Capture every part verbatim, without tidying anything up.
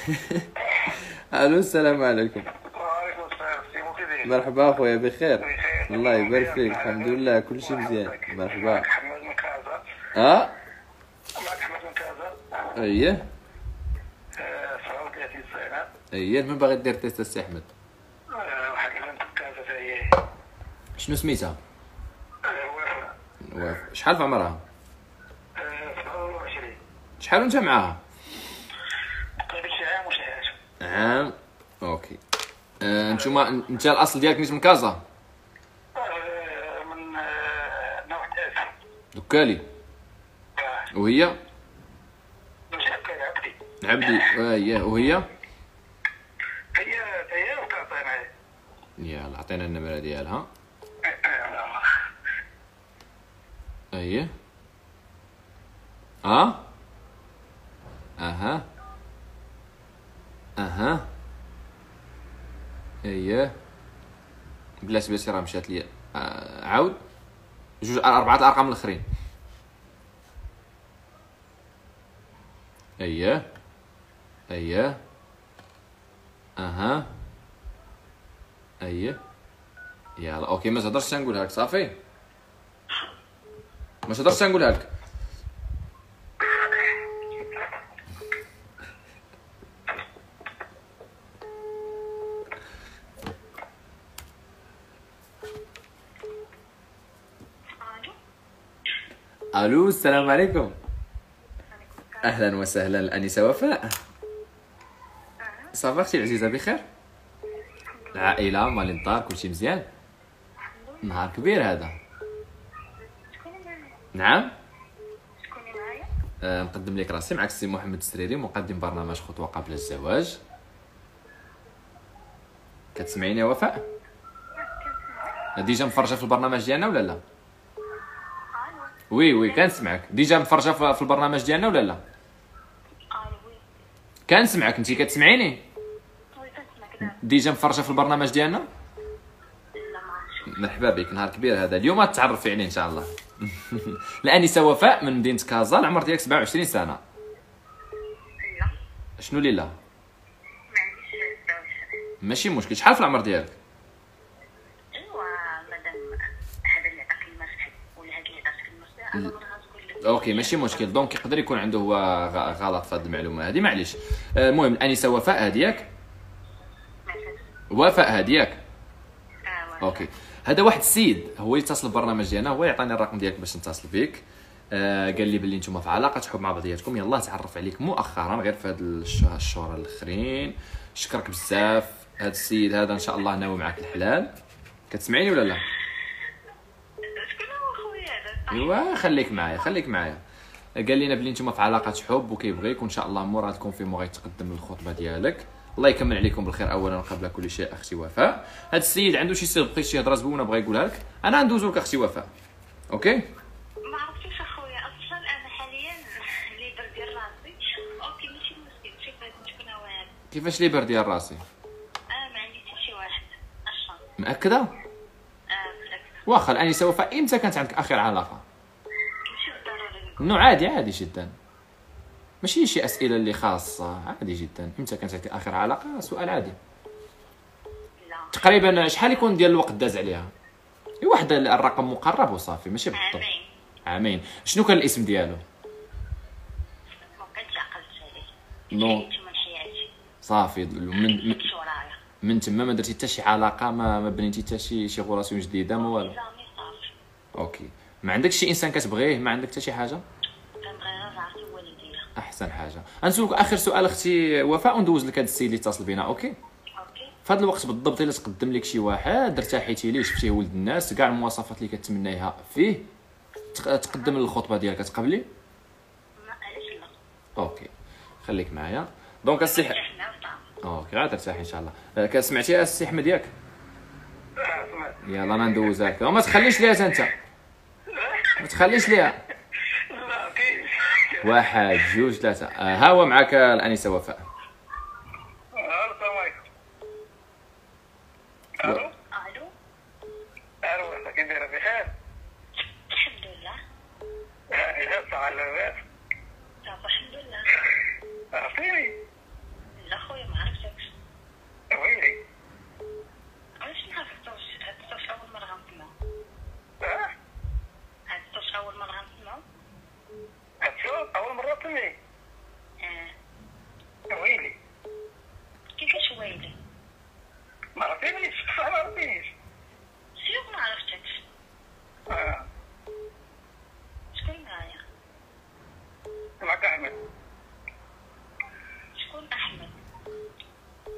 الو السلام عليكم. وعليكم السلام سي مفيدين. مرحبا اخويا، بخير؟ بخير الله يبارك فيك، الحمد لله كلشي مزيان. مرحبا. معك حماد من كازا. اه معك حماد من كازا. اييه سعودية الزينة. اييه من باغي دير تيست السي احمد؟ واحد البنت في كازا تا هي. شنو سميتها؟ وفاء. وفاء. شحال في عمرها؟ سبعة وعشرين. شحال وانت معاها؟ تقريبا شي عام وشي عام. عام. اوكي. آه، نتوما انت الاصل ديالك نيت من كازا؟ من نوع تاسع. دكالي. وهي؟ مش هكا عبدي. عبدي. اييه وهي؟ هي هي وكازا معايا. يلا عطينا النمره ديالها. اييه. اه اها اها اييه. بلاش بلاش راه مشات ليا. آه. عاود جوج اربعه الارقام الاخرين. اييه اييه اها اييه. يلا اوكي، ما تهضرش تنقولها لك صافي، ما تهضرش تنقولها لك. الو السلام عليكم. اهلا وسهلا الانسه وفاء. صافا اختي العزيزه بخير؟ العائله مال الدار كلشي مزيان؟ نهار كبير هذا. نعم. آه نقدم لك راسي، معك السي محمد السريري، مقدم برنامج خطوه قبل الزواج. كتسمعيني يا وفاء؟ ديجا مفرجه في البرنامج ديالنا ولا لا؟ وي وي كنسمعك. ديجا مفرجه في البرنامج ديالنا ولا لا؟ كنسمعك. انت كتسمعيني؟ ديجا مفرجه في البرنامج ديالنا؟ مرحبا بك، نهار كبير هذا. اليوم غتعرفي عليه ان شاء الله. الانسه وفاء من مدينه كازا، العمر ديالك سبعة وعشرين سنه. لا. شنو اللي لا؟ ما عنديش سبعة وعشرين. ماشي مشكل. شحال في العمر ديالك؟ ايوا مادام هذا اللي عطاك المرتب ولا هاد اللي عطاك المرتب انا مرة غتقول لك. اوكي ماشي مشكل. دونك يقدر يكون عنده هو غ- غلط في هذه المعلومه هذه، معليش. آه، المهم الانسه وفاء هديك. وفاء هديك. اه اوكي. هذا واحد السيد هو اللي اتصل بالبرنامج ديالنا، هو يعطيني الرقم ديالك باش نتصل بك. آه قال لي بلي نتوما في علاقه حب مع بعضياتكم، يلاه تعرف عليك مؤخرا غير في هاد الش- الشهور الاخرين. شكرك بزاف. هذا السيد هذا ان شاء الله ناوي معاك الحلال. كتسمعيني ولا لا؟ شكون هو خويا هذا؟ ايوا خليك معايا خليك معايا. قال لنا بلي نتوما في علاقه حب وكيبغيك، وان شاء الله مورا الكونفيرمو غيتقدم الخطبه ديالك. الله يكمل عليكم بالخير اولا وقبل كل شيء اختي وفاء. هذا السيد عنده شي سير بغيتي شي هضره زوينه بغا يقولها لك، انا ندوزو لك اختي وفاء. اوكي. ما عرفتيش اخويا اصلا انا حاليا ليبر ديال راسي. اوكي ماشي مشكل، شوف غادي تكون هو هذا. كيفاش ليبر ديال راسي؟ انا ما عندي حتى شي واحد اصلا. مأكده؟ اه متأكدة. واخا الانسه وفاء، امتى كانت عندك اخر علاقه؟ ماشي بالضروري نقول. انه عادي عادي جدا، ماشي شي اسئله اللي خاصه، عادي جدا. امتى كانت عندك اخر علاقه؟ سؤال عادي. لا. تقريبا شحال يكون ديال الوقت داز عليها؟ اي واحد الرقم مقرب وصافي، ماشي بالضبط. عامين. عامين. شنو كان الاسم ديالو؟ ما بقيتش عقلت عليه. نو. حيدته من حياتي. صافي. من من, مشيت ورايا. من تما ما درتي حتى شي علاقه، ما, ما بنيتي حتى شي شي غولاسيون جديده، ما والو؟ لا مي صافي. اوكي. ما عندكش شي انسان كتبغيه؟ ما عندك حتى شي حاجه؟ كنبغي غير راسي والديا. احسن حاجه. غنسولك اخر سؤال اختي وفاء وندوز لك هذا السيد اللي اتصل بينا. اوكي. اوكي. في هذا الوقت بالضبط الا تقدم لك شي واحد ارتاحيتي ليه، شفتيه ولد الناس، كاع المواصفات اللي كتمنايها فيه، تق- تقدم الخطبه ديالك، تقبلي؟ ما علاش لا. اوكي خليك معايا. دونك السي حنا وصافي. اوكي غترتاحي ان شاء الله. آه، كسمعتي السي احمد ياك؟ سمعت. يلا انا ندوزها لك، وما تخليش ليها انت، ما تخليش ليها. لا كاين. واحد جوج ثلاثه. آه، ها هو معك الانسه وفاء. السلام عليكم. الو. الو. الو كي دايره بخير؟ الحمد لله. لا على الناس. صافي الحمد لله. عرفتيني؟ لا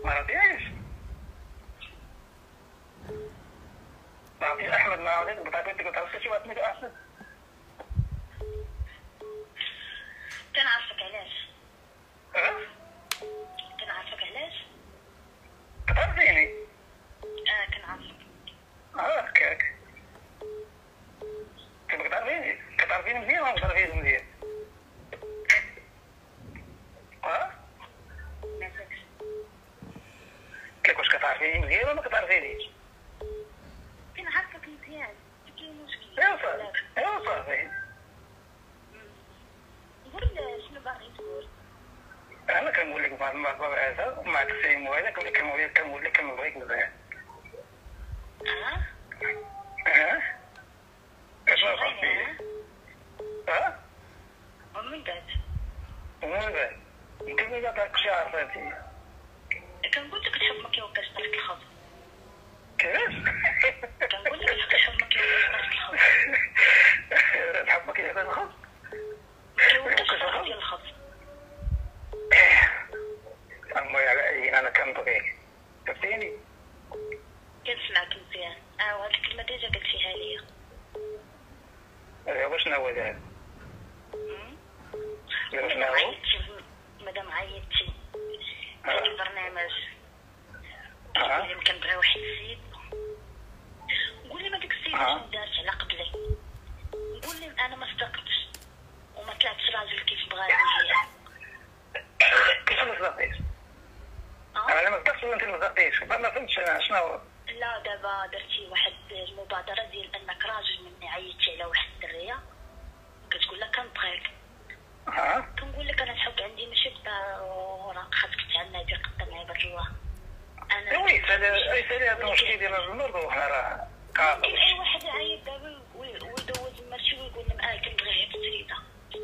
ما عرفتيش ما عرفتيش احمد ما عرفتيش بطاطا كنت عرفتي شي واحد سميتو احمد كنعرفك علاش اه كنعرفك علاش كتعرفيني اه كنعرفك اه هكاك كيف كتعرفيني كتعرفيني مزيان ولا كتعرفيني مزيان اه ما فاكش كيف واش كتعرفيني مزيان ولا ما كتعرفينيش كنعرفك مزيان كاين مشكل ايوا صافي ايوا صافي قول شنو باغي تقول انا كنقول لك مع المرضى هذا ومع التسليم وهذا كنقول لك كنقول لك كنقول لك كنبغيك مزيان اه اه اشنو بغيني صافي اه ومن بعد ومن بعد انت ما داكشي عرفتي كنقول لك الحب ما كيوقعش طريق الخط كيفاش كنقول لك الحب ما كيوقعش طريق الخط الحب ما كيهضر الخط كيوقعش طريق ديال الخط امي على اي انا كنبغيك فهمتيني كنسمعك مزيان اه وهاد الكلمه ديجا قلتيها ليا ايوا شنو هو دابا ايوا شنو مادام هو عيطتي مادام عيطتي في البرنامج اه اللي كنبغي واحد السيد قول لي ما ديك السيده آه. شنو دارت على قبلي قول لي انا ما صدقتش وما طلعتش راجل كيف بغاني هي كيف ما صدقتيش اه انا ما صدقتش ولا انت ما صدقتيش ما فهمتش انا شنو هو لا دابا درتي واحد المبادره ديال انك راجل مني عيطتي على واحد الدريه كتقول لك كنبغيك اه كنقول لك انا الحب عندي ماشي بوراق خاصك تعنى بي قدام عباد الله انا وي سالي اي سالي هذا المشكل ديال المرضى وحنا راه ممكن قاطع اي واحد يعيط دابا وي- ويدوز المرشي ويقول لهم اه كنبغي هاد السيده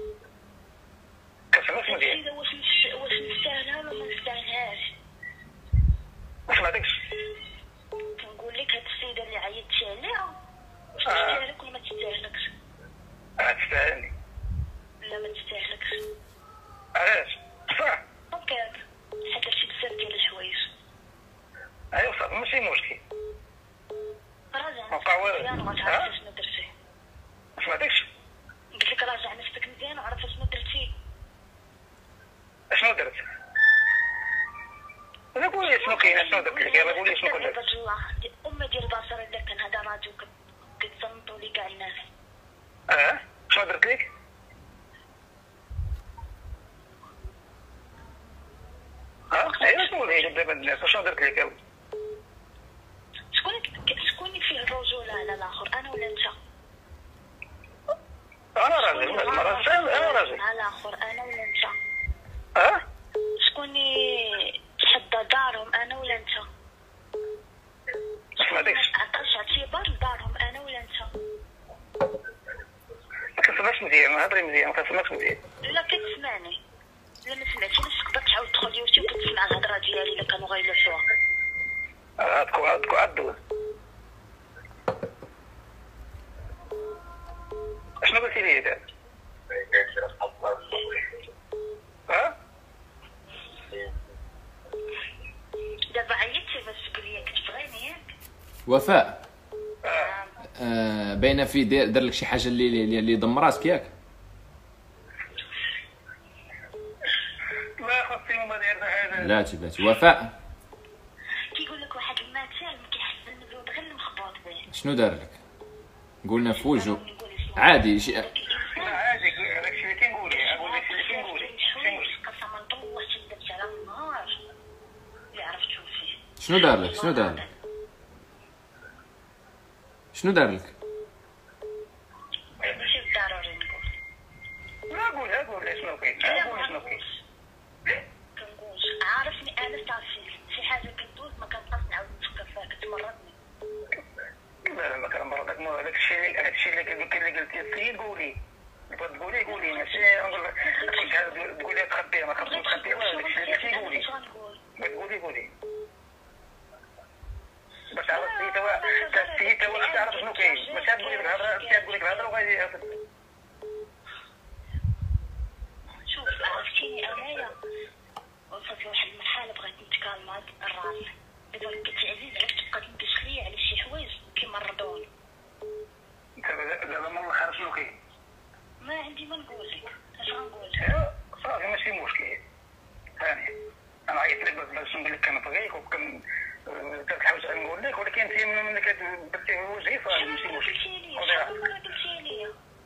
كتسمعش مزيان السيده واش نست- واش نستاهلها ولا ما نستاهلهاش ما سمعتكش كنقول لك هاد السيده اللي عيطتي عليها واش آه. تستاهلك ولا ما تستاهلكش راه تستاهلني لا ما تستاهلكش علاش صح هكاك حيت درتي بزاف ديال الحوايج ايوا صافي ماشي مشكل راجع وقع نفسك والو. مزيان آه. وغتعرف شنو درتي ما سمعتكش قلت لك راجع نفسك مزيان وعرف شنو درتي اشنو درت انا قول لي شنو كاين شنو درت لك يلا قول لي شنو كنت درت عباد الله امي ديال البصر الا كان هذا راديو كتصنتوا لي كاع الناس اه شنو درت لك اه ايوا شنو هي دابا الناس شنو درت لك يلا شكون شكون اللي فيه الرجوله على الاخر انا ولا انت انا راجل ما راجل انا راجل على الاخر انا ولا انت اه شكون اللي تحدى دارهم انا ولا انت ما سمعتكش عطاش اعتبار لدارهم انا ولا انت ما كنسمعش مزيان هضري مزيان ما كنسمعش مزيان لا كتسمعني لا ما سمعتينيش تقدر تعاود تدخل يوتيوب وتسمع الهضره ديالي الا كانوا غيلوحوها اه تكون تكون عدو شنو قلتي لي دابا اه دابا عيطتي باش تقول لي كتبغيني ياك وفاء اه آه باينه في دار دار لك شي حاجه اللي اللي, اللي ضم راسك ياك ما خصني وما داير هذا بلاتي بلاتي وفاء كيقول لك واحد المثل ما كيحسن الولد غير المخبوط به شنو دار لك قلنا في وجهه عادي شي لا عادي داكشي اللي كنقولي اقول لك اللي كنقولي قسما بالله شدت على النهار اللي عرفت شوف فيه شنو دار لك شنو دار لك شنو دار لك ماشي بالضروري نقول لا قولها قول شنو كاين لا قول ما شنو كاين كنقولش كنقولش عارفني انا صافي شي حاجه كدوز ما كنبقاش نعاود نفكر فيها كتمرضني لا لا ما كنمرضك ما هذاك الشيء اللي هذاك الشيء اللي اللي قلتي السيد قولي بغيت تقولي قولي ماشي نقول لك تقولي تخبيها ما خصك تخبيها هذاك الشيء اللي قلتي قولي اش غنقول قولي قولي باش تعرف السيد هو السيد هو تعرف شنو كاين باش صافي دابا قلت عزيز علاش تبقى تنكش ليا على شي حوايج كيمرضوني. دابا دابا من الاخر شنو كاين؟ ما عندي ما نقول لك اش غنقول لك. ايوا صافي ماشي مشكل. ثاني انا عيطت لك باش نقول لك كنبغيك وكن داك الحوايج غنقول لك، ولكن انت منك درتي وجهي صافي ماشي شحال مشكل. قلتي لي شحال مرة قلتي لي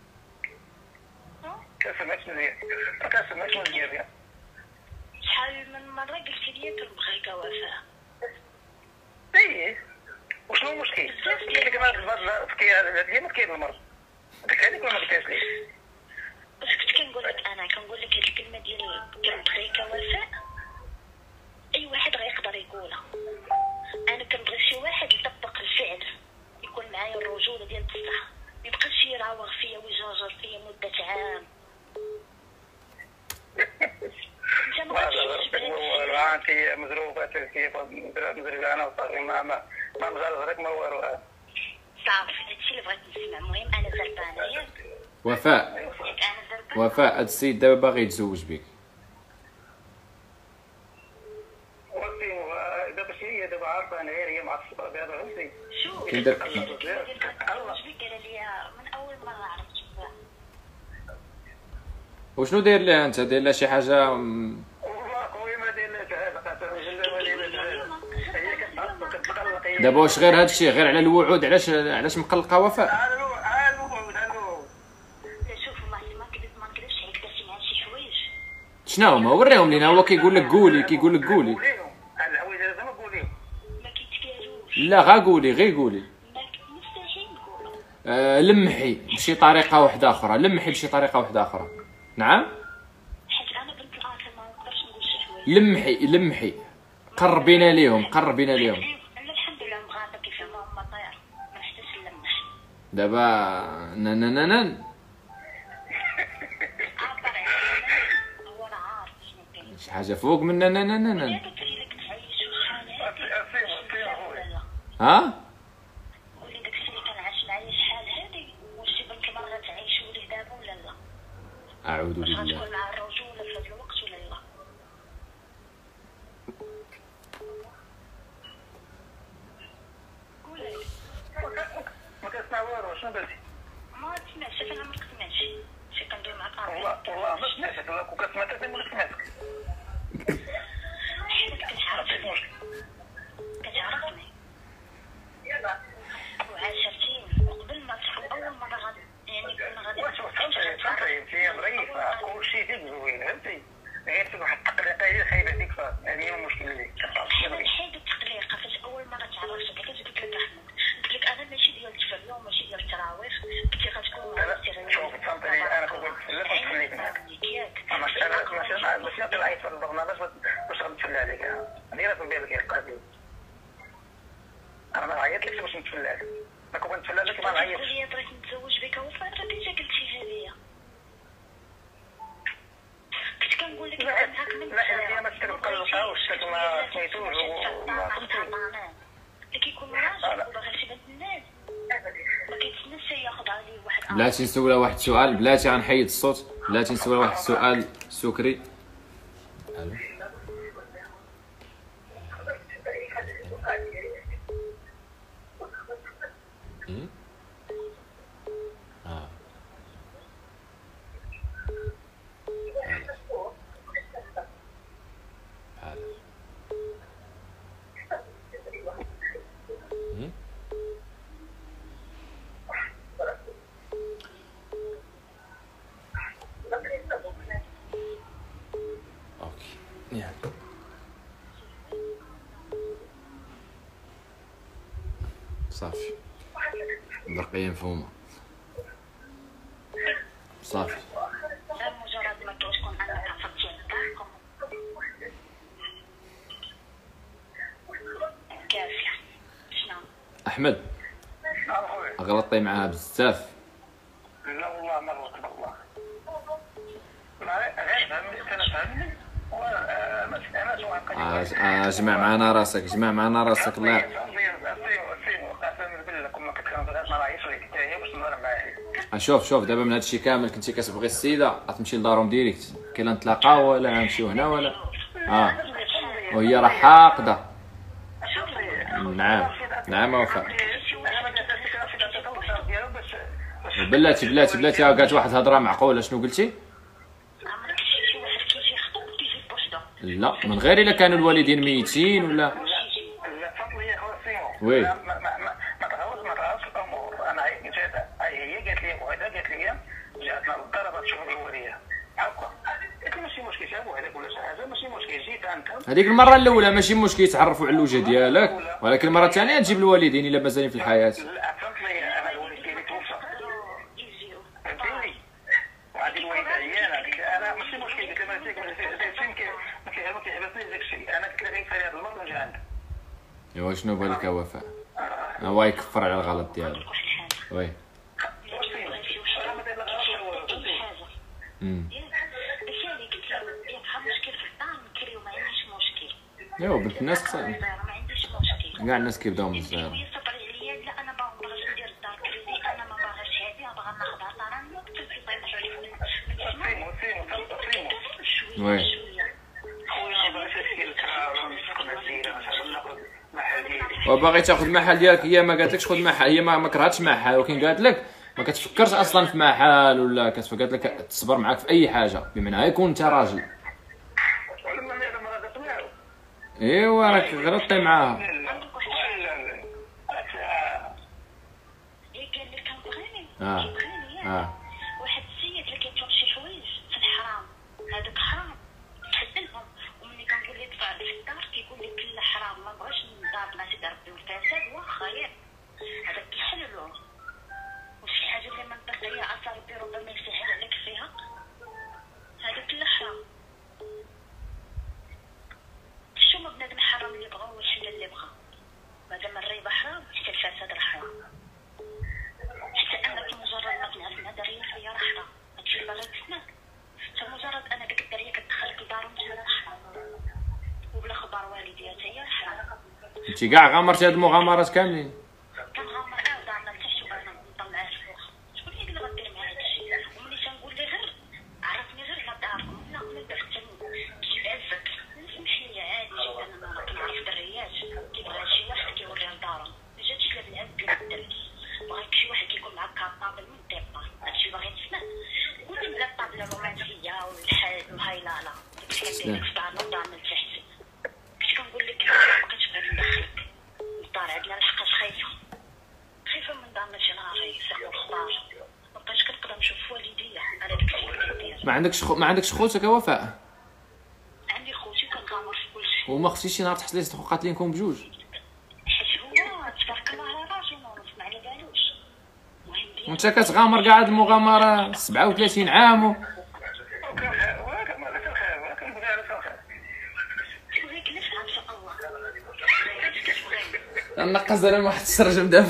ها كنسمعكش مزيان، ما كنسمعكش مزيان. شحال من مرة قلتي لي كنبغيك وفاء. ايه وشنو المشكل؟ قلت لك ما هاد الديال ما كاين المرض هذاك هذيك ولا ما قلتهاش ليك؟ واش كنت كنقول لك انا كنقول لك هاد الكلمة ديال كنبغيك وفاء اي واحد غيقدر يقولها. انا كنبغي شي واحد يطبق الفعل، يكون معايا الرجولة ديال بصح، ما يبقاش يراوغ فيا ويجرجر فيا مدة عام. انت ما غاتجيش والله انت مزروبه كيف مزروبه انا وصافي ما ما ما مزرزرك ما والو. صافي هادشي اللي بغيت نسمع. المهم انا زربانة ياك وفاء انا زربانة. وفاء هاد السيد دابا باغي يتزوج بك. وقتي دابا شي هي دابا عارفه انا غير هي معصبه بهذا فهمتي. شوف كي دار- الكلمة ديال كنتزوج بك قال لي من اول مرة عرفت بها. وشنو داير لها انت؟ داير لها شي حاجه م- والله خويا ما داير لها هذا قسما بالله ما داير لها. هي كتعصب كتقلق هي. دابا واش غير هاد الشيء غير على الوعود؟ علاش علاش مقلقه وفاء؟ الو الو الو لا شوف ما ما كذب ما نكذبش عليك درتي معاه شي حوايج. شنو هما؟ وريهم لينا. هو كيقول لك قولي، كيقول لك قولي. قوليهم هاد الحوايج هذا ما قوليهم. ما كيتقالوش. لا غا قولي، غير قولي. ما ك- مستحيل نقول. آه لمحي بشي طريقه واحده اخرى، لمحي بشي طريقه واحده اخرى. نعم حيت انا بنت الاخر ما نقدرش نقول شي حوايج. لمحي لمحي قربينا ليهم، قربينا ليهم. انا الحمد لله مغاضه كيفما هما طير ما نحتاجش نلمح. دابا نانانان عبر عليا هو راه عارف شنو كاين. شي حاجه فوق من نانانان. يا قلت لك تعيشوا شحال هادي ولا لا. ها قولي داكشي اللي كنعيش معايا شحال هادي واش شي بنت مرة غتعيشوا ليه دابا ولا لا. اعوذ واش بالله. غتكون مع الرجولة في هاد الوقت ولا لا. قولي ما كتسمع والو شنو درتي؟ ما تسمعش انا عمرك سمعتش شي كندوي معاك عارف. والله والله ما سمعتك لا كون كتسمع حتى نقول لك سمعتك. حيت كتعرفني كتعرفني وعاشرتيني وقبل ما تصحوا اول مرة غادي يعني كنا غادي واش فهمتي فهمتي انت ظريفه كلشي فيك زوين فهمتي. غير فيك واحد التقليقه هي خايبه ديك صافي هذه هي المشكله اللي حنا نحيد التقليقة. فاش اول مرة تعرفت عليك قلت لك احمد قلت لك انا ماشي ديال التفريع وماشي ديال التراويح. قلت لي غتكون لا شوف فهمتني انا كنقول لك لا كنتفليك معاك. ياك انا ماشي انا ماشي ماشي نعطي العيط في البرنامج باش غنتفلى عليك. انا راه في بالك يا قاضي انا ما عيطتلكش باش نتفلى عليك. ما كون نتفلى عليك ما نعيطش. تقول لي بغيت نتزوج بك وفاء راه ديجا قلتيها ليا. كنت كنقول لك لا معاك من لا هي ما تتقلقها وشتك ما سميتوش وما فهمتي. اللي كيكون راجل وباغي شي بنت الناس ما كيتسناش ياخذ عليه واحد آخر. بلاتي نسولها واحد السؤال. بلاتي غنحيد الصوت. بلاتي نسولها واحد السؤال سكري. الو إيه؟ آه. هذا. إيه؟ اوكي يعني صافي البقية مفهومة. صافي غير مجرد ما كتكون انك عرفتي نطاقكم كافيه. شنو احمد نعم خويا. غلطتي معاها بزاف. لا والله ما غلطت والله. غير فهمني انا فهمني وانا انا سواء قلت آه، اجمع معنا راسك، اجمع معنا راسك. الله قسما بالله كون ما كتكون بغيت ما رايش لك حتى هي باش نهضر معاها. شوف شوف دابا من هذا الشيء كامل كنتي كتبغي السيده غتمشي لدارهم ديريكت. كاين نتلاقاو ولا غنمشيو هنا ولا اه وهي راه حاقده نعم نعم وفاء. انا ما درتش في التصور ديالو باش بلاتي بلاتي بلاتي قالت واحد الهضره معقوله. شنو قلتي؟ عمرك شتي شي واحد كيجي يخطب كيجي بوحدو؟ لا من غير الا كانوا الوالدين ميتين ولا. لا فضل يا خويا سيمو. وي. ما ما ما ما تغوص ما تغوص الامور. انا جات هي قالت لي وهذا قالت لي جاتنا للدار تشوف الوليه هكا. قلت ماشي مشكل جابو هذاك ولا شي حاجه ماشي مشكل. جيت انت هذيك المره الاولى ماشي مشكل يتعرفوا على الوجه ديالك، ولكن المره الثانيه تجيب الوالدين الا مازالين في الحياه. لا فهمت لي انا الوالد ديالي توفى يجيو فهمتيني. وهذه الوالده هي انا قلت لها انا ماشي مشكل. قلت لها ما فين ما كيعجبنيش داك الشيء. انا قلت لها غير فري هذا المره ونجي عندك. ايوا شنو بالك يا وفاء؟ هو يكفر على الغلط ديالو. واحد الحاجه وي. شي وحده حاجه امم باش اللي قلت له يا بحال مشكل في الدار نكريو ما عنديش مشكل. ايوا بنت الناس خصها ما عنديش مشكل. كاع الناس كيبداو من هي الزهر. صبري عليا. لا انا ما بغيتش ندير الدار كريدي. انا ما باغاش هادي باغا ناخذها طران وقت يطيح عليك من سيمو سيمو سيمو شويه وي. شويه. خويا ما بغيتش نسكن الكرا ونسكن الزينه مثلا ناخذ محل ديالي. وباغي تاخذ محل ديالك. هي ما قالتلكش خذ محل، هي ما ما كرهتش محل، ولكن قالت لك ما كتفكرش اصلا في محل ولا كتفكر. قالت لك تصبر معاك في اي حاجه بمعنى يكون انت راجل. ولما هذا ما غادي تسمعوا. ايوا راك غلطتي معاها. عندك واحد الحاجه هي قال لك كنبغيني اه كيبغيني ياك. اه واحد السيد اللي كيطلب شي حوايج في الحرام هذوك حرام تحدلهم. وملي كنقول لك دفع في الدار كيقول لك لا حرام ما بغاش ندار مع سيدي ربي والفساد واخا ياك هذاك كيحللوه. وشي حاجه اللي منطقيه عسى ربي ربما يسهل عليك فيها هذاك لا حرام. شو ما بنادم حرام اللي بغا والحلال اللي بغا. مادام الريبه حرام حتى الفساد راه حرام. حتى انك مجرد ما تنعس مع دريه فهي راه حرام. هادشي اللي باغي تسمع. فمجرد انا ديك الدريه كتدخلك لدارهم تما راه حرام. وبلا خبر والديها حتى هي حرام. انت كاع غامرتي هاد المغامرات كاملين. كنغامر اه ودارنا حتى شي واحد نطلعها الفوق. شكون هي اللي غدير معايا هادشي؟ وملي تنقول لي غير عرفني غير لا داركم لا ما باش تجي بعزك. سمح لي عادي جدا. انا كنعرف دريات كيبغي شي واحد كيوريها لدارهم. ما جاتش لا بالعز لا بالدرس. بغيت شي واحد كيكون معاك كابابل من ديبار. هادشي باغي تسمع. قولي بلا الطابله الرومانسيه والحال وهايلالا. داكشي كندير لك في دارنا ودارنا لتحت. كنت كنقول لك ما بقيتش بغيت ندخلك الدار عندنا لحقاش خايفه. خايفه من دارنا شي نهار يسحبوا الخضار. ما بقيتش كنقدر نشوف والديا على داك الشيء اللي كندير. ما عندكش خو... ما عندكش خوتك يا وفاء؟ عندي خوتي كنغامر في كلشي. وما خصيش شي نهار تحصلي تبقوا قاتلينكم بجوج. حيت هو تبارك الله على راجل ما على بالوش. المهم ديالو وانت كتغامر كاع هاد المغامره سبعة وثلاثين عام و... تبغيك نفهم ان شاء الله. نقص انا واحد السرجم دابا.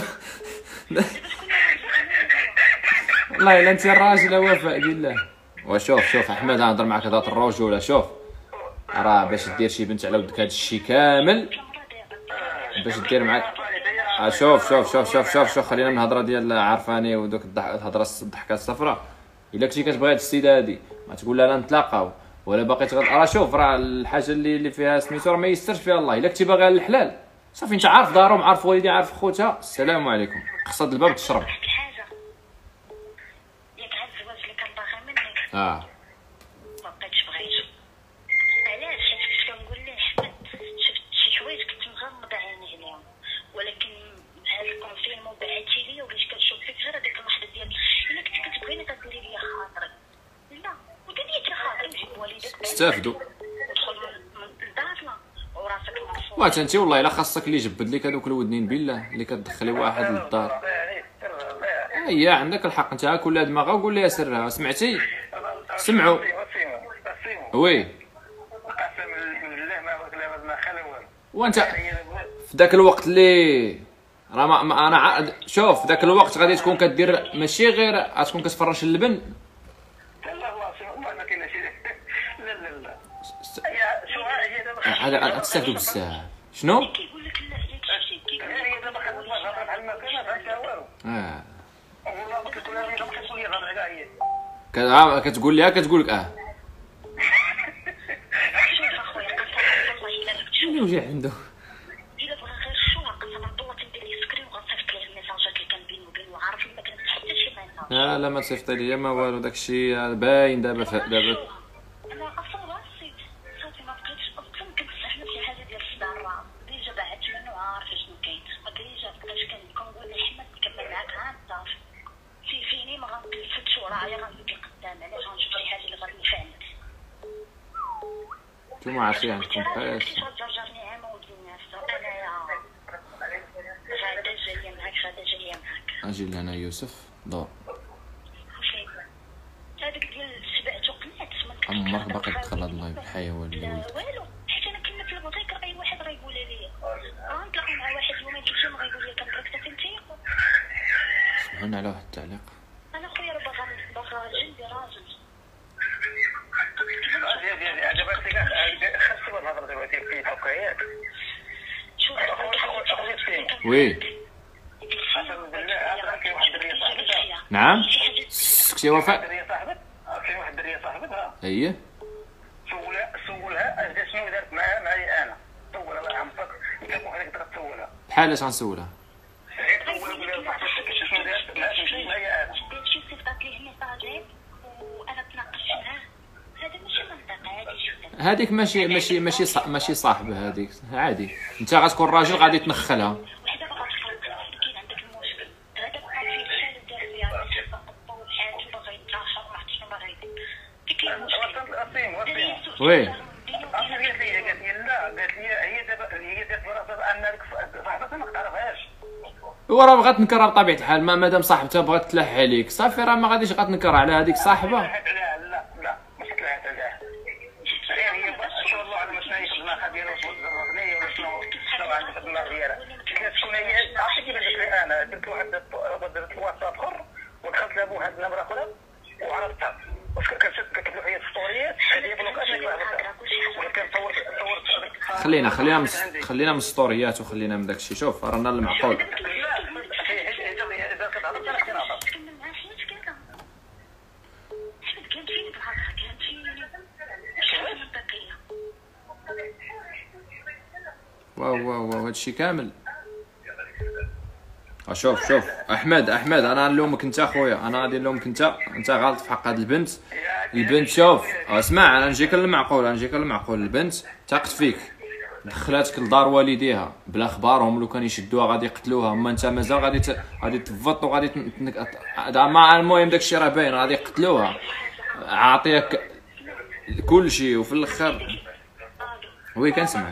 والله الا انت الراجل يا وفاء بالله. وشوف شوف احمد نهضر معاك هضره الرجوله. شوف راه باش دير شي بنت على ودك هاد الشيء كامل باش دير معاك. آه شوف شوف شوف شوف شوف شوف خلينا من الهضره ديال عارفاني ودوك الهضره الضحكه الصفراء. الا كنتي كتبغي هاد السيده هادي ما تقول لها لا نتلاقاو ولا باقي تغد. راه شوف راه الحاجه اللي اللي فيها سميتو راه ما يسترش فيها الله. الا كنتي باغي الحلال صافي انت عارف دارهم عارف والدي عارف خوتها السلام عليكم قصد الباب تشرب. واحد الحاجه ياك هاد الزواج اللي كان باغي منك اه ما بقيتش بغيتو. علاش؟ حيت كنت كنقول ليه احمد شفت شي حوايج كنت مغمضه عيني عليهم. ولكن هاد الكونفيرمون بعتي لي وليت كنشوف فيك غير هذيك اللحظه ديال الا كنتي كتبغيني كديري لي خاطري. لا ودير لي خاطري وجيب والديك استافدوا. ودخل من دارنا وراسك مرفوع. وات انت والله الا خاصك اللي يجبد لك هذوك الودنين بالله اللي كتدخلي واحد للدار. هي عندك الحق انت كلها دماغها وقول لها سرها. سمعتي؟ سمعوا. وي قسم بالله ما بغيت لا ما خلا والو. وانت في ذاك الوقت اللي راه ما, ما انا ع... شوف في ذاك الوقت غادي تكون كدير ماشي غير غتكون كتفرش اللبن. لا والله والله ما كاين شي. لا لا لا. هي شو هي دابا هذا غتستافدوا بزاف. شنو؟ كيقول لك لا ياك شي كيقول لك هي دابا خدمت الهضره بحال ما كان ما فهمتها والو. اه والله ما كتقول لها ما كتقول لي الهضره كاع هي. كتع- كتقول لها كتقول لك اه شوف اخويا قسم والله الا بغيت شنو وجع عنده. الا بغى غير الشوق لا لا ما تصيفط ليا ما والو، داكشي باين دابا ف... دابا انا اصلا راسيت صافي ما بقيتش اصلا كنستحمل شي حاجه ديال الصداع راه ديجا بعدت منه عارف شنو كاين ديجا بقيت كنقول لحمد نكمل معاك عام صافي في فيني ما غنكلفتش ورايا غنزيد لقدام علاش غنشوف شي حاجه اللي غتنفعني. نتوما عارفين عندكم بحال غتجرجرني عام ودي الناس انايا غادا جايه معاك غادا جايه معاك. اجي لهنا يوسف دور. هذاك ديال شبعت وقنعت عمرك باقي تدخل هاد اللايف الحياه لا والولد. والو حيت انا كنا في البوتيك اي واحد راه يقولها لي غنتلاقى مع واحد يومين ثلاثه ما غيقول لي كنترك حتى انت. سمعنا على واحد التعليق. انا خويا راه باغا باغا جندي راجل ديال ديال عجبتك كاع خاصك الهضره دلوقتي في الحكايات. شوف وي قسما بالله عاد كاين واحد الدريه صاحبتها. نعم سكتي وفاء. دريه صاحبتها كاين واحد الدريه صاحبتها اييه سولها سولها اش شنو دارت معاها معايا انا. سولها الله يعمرك انت بوحدك تقدر تسولها بحال اش غنسولها. غير سولها قول لها صاحبتك شنو دارت معاها تمشي معايا انا. ديت شي صيفطات ليه ميساجات وانا تناقشت معاه. هذا ماشي منطق عادي جدا. هذيك ماشي ماشي ماشي صح ماشي صاحبه هذيك عادي. انت غتكون راجل غادي تنخلها. وحده باغا تخلق كاين عندك المشكل هذا بقى فيه الحال ديال رياضه تطبق وحياته باغا يتراخر ما عرفتش شنو باغا يدير. كاين المشكل وسيم وسيم وي عرفتي قالت لي قالت لي لا قالت لي هي دابا هي دابا براسها انك صاحبتها ما تعرفهاش. هو راه بغات تنكرها بطبيعه الحال ما مادام صاحبتها بغات تلح عليك صافي راه ما غاديش غتنكر على هذيك صاحبه. لا لا لا ماشي طلعت عليها. هي ان شاء الله على شنو هي خدمه ديالها واش زرفني ولا شنو شنو عندها في الدماغ ديالها. قالت شكون هي عرفتي كيفاش قالت لي انا درت واحد درت الواتساب اخر ودخلت لها بواحد النمره اخرى وعرفتها واش كتكتب هي في ستوريات هذه بلوكات اللي عرفتها ولكن صورت صورت خلينا خلينا من خلينا من السطوريات وخلينا من داكشي. شوف رانا المعقول كمل معاه حيت كذا حيت كانت فيني بالهضره كانت فيني شحال منطقيه. واو واو واو هادشي كامل. شوف شوف احمد احمد انا نلومك انت اخويا انا غادي نلومك انت انت غلط في حق هاد البنت. البنت شوف اسمع انا نجيك للمعقول انا نجيك للمعقول. البنت تاقت فيك دخلاتك لدار والديها بلا خبارهم لو كان يشدوها غادي يقتلوها اما انت مازال غادي ت... غادي تفط وغادي تنك... ما المهم داكشي راه باين غادي يقتلوها عاطيك كل شيء وفي الاخر وي كنسمعك.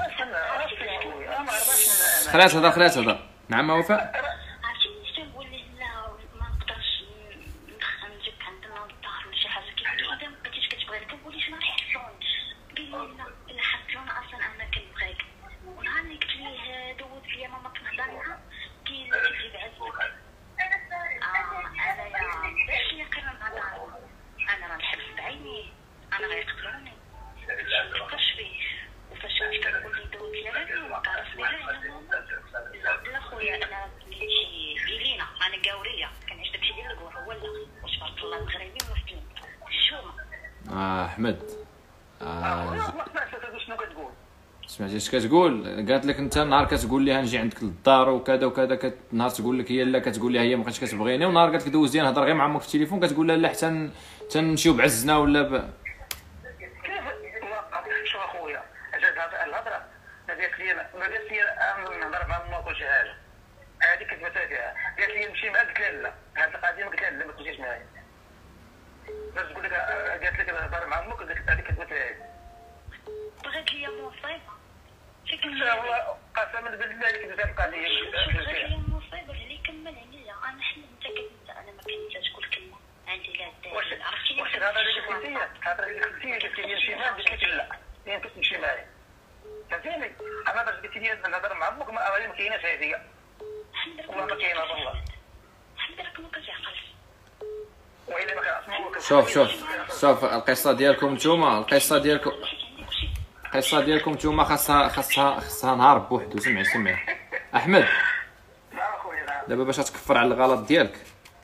خليها تهضر خليها تهضر. نعم وفاء عرفتي واش تنقول ليه لا ما نقدرش ندخل نجيك عندنا للدار ولا شي حاجه كيقول لي اذا ما بقيتيش كتبغي كنقول ليه شنو راح يحصلوني. قال لي لا الا حصلونا اصلا انا كنبغيك ونهار اللي قلت ليه دوز ليا ماما كنهضر معاها قال لي تجي بعزك. اه انا يا باش يقرا مع داري انا راه نحبس بعيني انا غيقتلوني ما كنفكرش فيه. وفاش كنت كنقول لي دوز ليا غير ما كنعرف بها يا ماما لا خويا انا شي قيلينا انا قاوريه كنعيش داكشي ديال القور هو لا واش بارك الله المغربي مسلم الشومه. آه احمد آه ما سمعتش شنو كتقول. سمعتي اش كتقول؟ قالت لك انت نهار كتقول ليها نجي عندك للدار وكذا وكذا كت... نهار تقول لك هي لا كتقول لها هي ما بقيتش كتبغيني ونهار قالت لك دوزي نهضر غير مع امك في التليفون كتقول لها لا حتى تنمشيو بعزنا ولا ب... كيف شوف اخويا اجا هذا الهضره ما قالت لي ما قالت لي نهضر مع امك ولا شي حاجه هذيك كتبتها فيها. قالت لي نمشي معاك قلت لها لا هذه القضيه قلت لها لا ما تمشيش معايا باش تقول لك قالت لك نهضر مع امك قالت هذيك كتبتها لي. بغات ليا مصيبه فيك والله قسما بالله كتبتها القضيه بغات ليا مصيبه اللي كمل عليا انا حنا انت كتنسى انا ما كننساش كل كلمه عندي لا واش عرفتي واش الهضره اللي قلتي لي الهضره اللي قلتي لي قلتي لي نمشي معاك قلت لك لا فين كتمشي معايا فهمتيني. انا باش قلتي لي نهضر مع امك ما كايناش هذه والله ما كاينه والله الحمد لله ما كتعقلش. وإلا ما كنعرفش شوف شوف شوف القصه ديالكم نتوما القصه ديالكم القصه ديالكم نتوما خاصها خاصها خاصها نهار بوحدو. سمعي سمعي احمد دابا باش تكفر على الغلط ديالك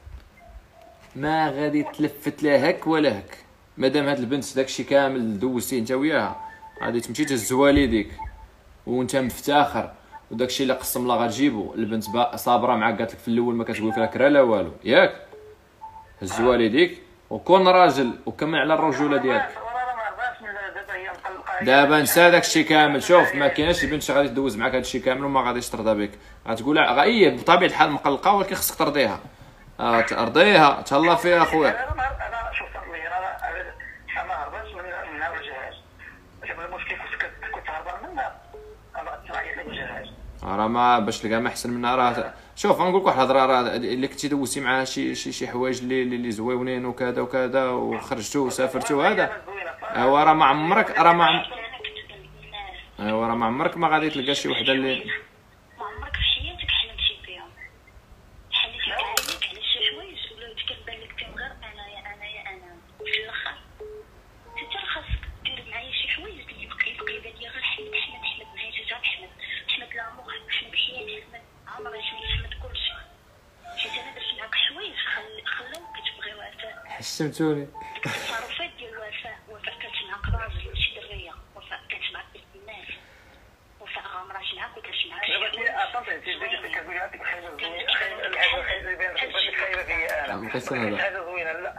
ما غادي تلفت لا هك ولا هك. مادام هاد البنت داكشي كامل دوزتي انت وياها غادي تمشي تهز والديك وانت مفتخر وداكشي اللي قسم الله غتجيبو. البنت صابره معاك قالت لك في الاول ما كتقول فيها كرا لا والو ياك هز والديك وكون راجل وكمل على الرجوله ديالك. وراه ما عرفاش من دابا هي مقلقه. دابا نسى داك الشيء كامل. شوف ما كايناش بنت غادي تدوز معاك هذا الشيء كامل وما غاديش ترضى بك. غتقول لها هي بطبيعه الحال مقلقه ولكن خصك ترضيها. اه ترضيها تهلا فيها اخويا. انا ما انا شوف انا انا ما هربتش من من الجهاز. دابا المشكل كنت كنت هربان منها. انا تعيط لك الجهاز. راه ما باش تلقى ما احسن منها. راه شوف نقول لك واحد الهضره، راه اللي كنتي دوزتي معاها شي شي شي حوايج اللي اللي زويونين وكذا وكذا وخرجتوا وسافرتوا هذا، ايوا راه ما عمرك راه ما عم... ايوا راه ما عمرك ما غادي تلقى شي وحده اللي ما عمرك في حياتك حلمتي بهم. حليتي عليك على شي حوايج ولا كتبان لك فيهم غير انايا انايا انا. في الاخر انت خاصك دير معايا شي حوايج اللي بقي بقي ليا غير حمد حمد حمد معايا جات حمد حمد لامور حمد حياتي حمد عمري شنو حمد كلشي. حيت انا درت معاك حوايج خلاوك كتبغي وفاء. حشمتوني. التصرفات ديال وفاء وفاء كانت معاك راجل ماشي دريه. وفاء كانت معاك بنت الناس. وفاء غامرات معاك ودرت معاك شي دابا هي اصلا انت كتقولي هذيك الحاجه زوينه. الحاجه اللي بان لك خايبه فيا انا. بقيت انا حاجه زوينه لا.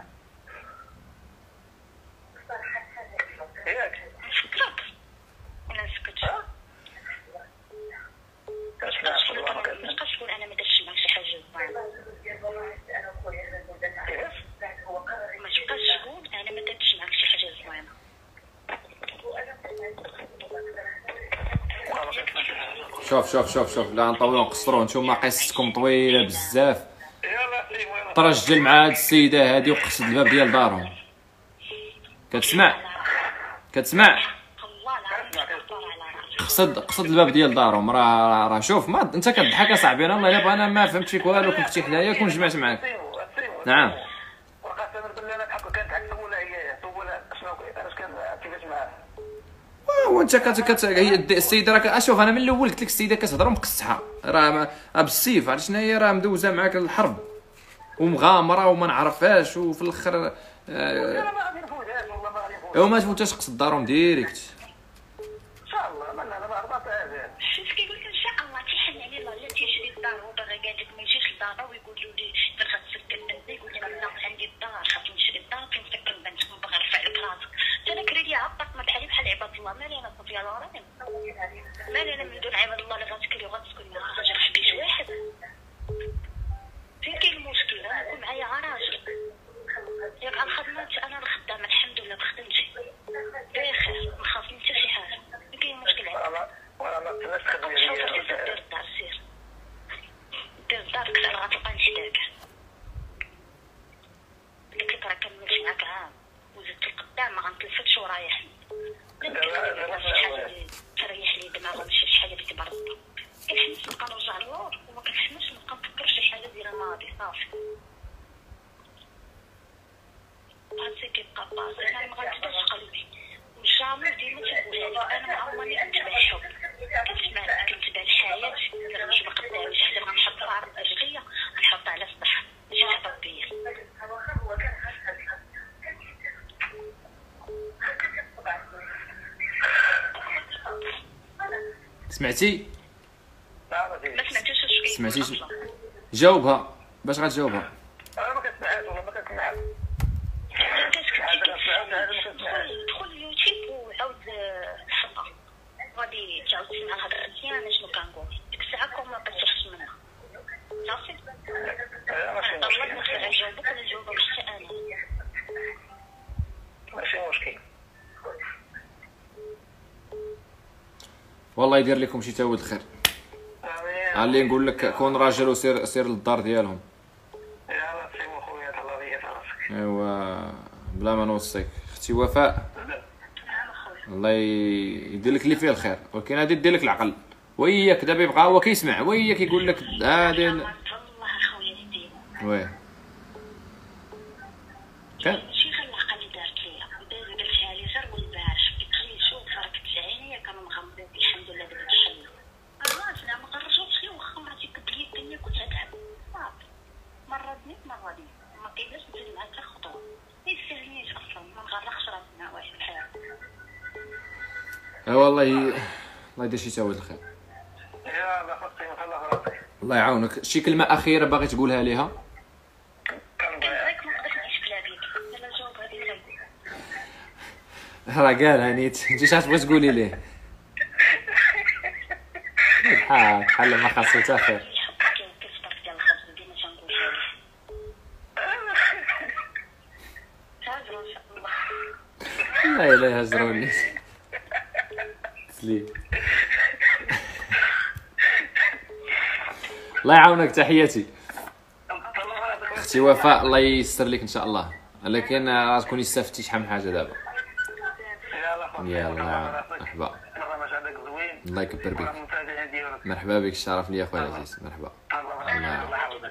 ياك نفكرك ولا نسكت. ما تبقاش تقول انا ما درتش معاك شي حاجه زوينه. ما تبقاش تقول انا ما درتش معاك شي حاجه زوينه. شوف شوف شوف شوف لا نطولوا نقصروا. نتوما قصتكم طويله بزاف. يلاه سي المهم ترجل مع هاد السيده هادي وقصد الباب ديال دارهم. كتسمع كتسمع الله العظيم كبر على راسك. قصد قصد الباب ديال دارهم. راه راه شوف ما انت كضحك اصاحبي. انا الله الا بغا انا ما فهمت فيك والو. كنتي حدايا كون جمعت معاك. نعم وقاسم بالله انا تحكم كانت عكس ولا هي ولا شنو اش كان كيفاش معاها. وانت كت كت هي السيده راه اشوف انا من الاول قلت لك السيده كتهضر مقصحه راه بالسيف. عرفت شنو هي؟ راه مدوزه معاك الحرب ومغامره وما نعرفهاش وفي الاخر انا ما غادي نفوتهاش والله ما غادي نفوتها ايوا ما تفوتاش قصد دارهم ديريكت. ان شاء الله. ما انا ما عرفت هذا. شفت كيقول لك ان شاء الله تيحن عليه الله لا تيشري الدار وباغي قال لك ما يجيش لدارنا ويقولوا لي فين غتسكن بنتي. يقول لي لا عندي الدار خاصني نشري الدار فين نسكن بنتك وباغي نرفع لك راسك. انا كري لي عطاك ما بحالي بحال عباد الله. مالي انا صافي على راسي. مالي انا من دون عباد الله اللي غتكري وغتسكن معاها غادي نرحب بشي واحد. فين كاين المشكل؟ انا نكون معايا راجل ياك على خدمتي. انا الخدامه الحمد لله بخدمتي بخير ما خاصني حتى شي حاجه. ما كاين مشكل عندي. انا وانا ما تناش تخدم شوف ليا. سير دير الدار سير دير الدار كثر غتلقاني حداك. قلت لك راه كملت معاك عام وزدت القدام ما غنتلفتش ورايحني. شي حاجه اللي تريح لي دماغ ماشي شي حاجه اللي تبردني. كنحس نبقى نرجع للور وما كنحملش نبقى نفكر في شي حاجه ديال الماضي صافي. باسي كيبقى باسي. انا ما غنتبدلش قلبي وجامي ديما تنقولها لك. انا ما عمرني كنتبع الحب كنسمع كنتبع الحياه. الا غنجيب قدامي شي حاجه غنحط في عرض رجليا غنحطها على السطح ماشي تهبط بيا. سمعتي ما سمعتيش اش كاين. سمعتي جاوبها باش غتجاوبها. انا ما كنسمعهاش والله ما كنسمعهاش. دخل اليوتيوب وعاود الحلقه غادي تعاود تسمع الهضره مزيانه شنو كنقول. ديك الساعه كون ما كتشرحش منها صافي. الله نقدر نجاوبك ولا نجاوبك حتى انا. ماشي مشكل. والله يدير لكم شي تاود الخير. اللي نقول لك كون راجل وسير سير للدار ديالهم. يلاه سي خويا الله بيا راسك. ايوا بلا ما نوصيك اختي وفاء الله يدير لك اللي فيه الخير ولكن هادي دير لك العقل. وياك دابا يبقى هو كيسمع وياك يقول لك هادي الله اخويا جديد. وي كان شي غير العقل اللي دارت ليا درتها لي غير والبارح قلت لي شوف راك تسعيني كانوا مغمضين الحمد لله دابا تحلوا. الراجل ما غرجوش لي واخا مراتي كنت لي الدنيا كلها تعب صافي. مره دنيت مره دنيت ما كاينلاش نزيد معاك حتى خطوه. ما يسهلنيش اصلا ما نغرقش راسي مع واحد بحال. اه والله الله يدير شي تاود الخير. يلاه خوتي الله راسك. الله يعاونك. شي كلمه اخيره باغي تقولها ليها؟ كنبغيك ما نقدرش راه قالها نيت، انت شحال تبغي تقولي ليه؟ بحال بحال ما خاصو حتى خير. يحط كاين كيفطر ديال الخبز ديما تنقولها له هاجرو ان شاء الله. لا اله هجروني تسليم. الله يعاونك، تحياتي اختي وفاء، الله ييسر لك ان شاء الله، لكن راه تكوني استفدتي شحال من حاجه دابا. يلا الله يعاونك، مرحبا، البرنامج هذاك زوين، الله يكبر بك، المتابعين ديالك مرحبا بك، الشرف ليا خويا العزيز، مرحبا. الله يعاونك.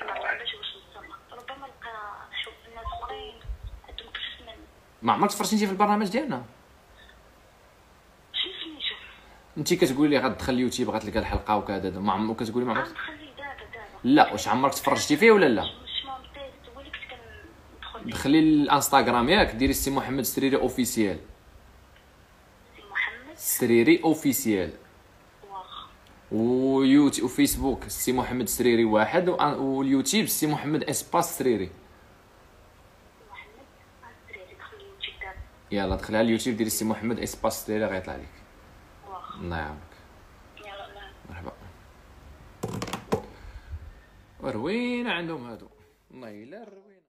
ربما لقى شوف الناس اخرين عندهم كيف من ما عمرك تفرجتي في البرنامج ديالنا؟ شنو سميتو انت كتقولي غتدخل اليوتيوب غتلقى الحلقه وكذا، ما عمرك كتقولي ما عمرك؟ غنخلي دابا دابا لا، واش عمرك تفرجتي فيه ولا لا؟ مش ممتاز هو اللي كنت كندخل دخلي الانستغرام ياك، ديري سي محمد السريري اوفيسيال، سي محمد السريري اوفيسيال، واخا ويوتيوب وفيسبوك سي محمد السريري واحد، و- واليوتيوب سي محمد اسباس السريري. محمد الدراري دخل اليوتيوب دابا يلا دخلي على اليوتيوب ديري سي محمد اسباس السريري غيطلع لك. واخا الله يعاونك، يلا الله مرحبا. وروينه عندهم هادو، والله الا روينه.